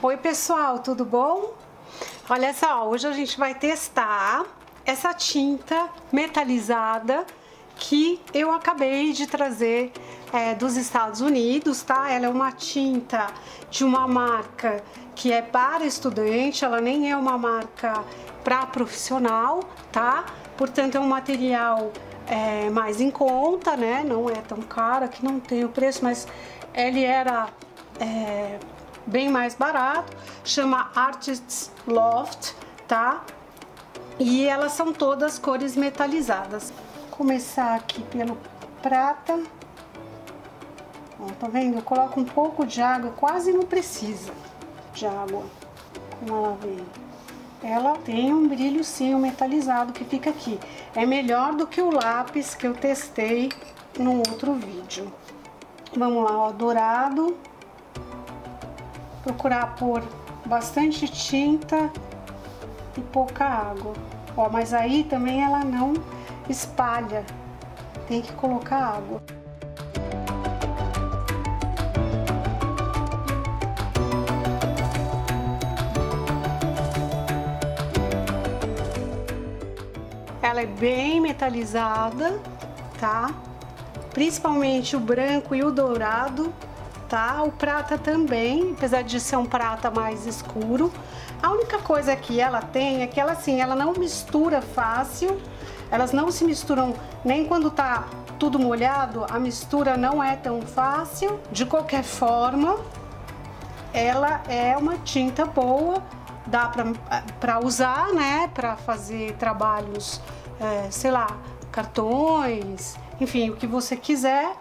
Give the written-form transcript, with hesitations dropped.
Oi pessoal, tudo bom? Olha só, hoje a gente vai testar essa tinta metalizada que eu acabei de trazer dos Estados Unidos, tá? Ela é uma tinta de uma marca que é para estudante, ela nem é uma marca para profissional, tá? Portanto, é um material mais em conta, né? Não é tão caro, aqui não tem o preço, mas ele era bem mais barato. Chama Artist's Loft, tá? E elas são todas cores metalizadas. Vou começar aqui pelo prata. Ó, tá vendo? Eu coloco um pouco de água, quase não precisa de água, como ela vem. Ela tem um brilho sim, um metalizado que fica aqui. É melhor do que o lápis que eu testei no outro vídeo. Vamos lá, ó, dourado. Procurar pôr bastante tinta e pouca água. Ó, mas aí também ela não espalha. Tem que colocar água. Ela é bem metalizada, tá? Principalmente o branco e o dourado, tá? O prata também, apesar de ser um prata mais escuro. A única coisa que ela tem é que ela, assim, ela não mistura fácil. Elas não se misturam nem quando tá tudo molhado, a mistura não é tão fácil. De qualquer forma, ela é uma tinta boa. Dá para usar, né, para fazer trabalhos, sei lá, cartões, enfim, o que você quiser.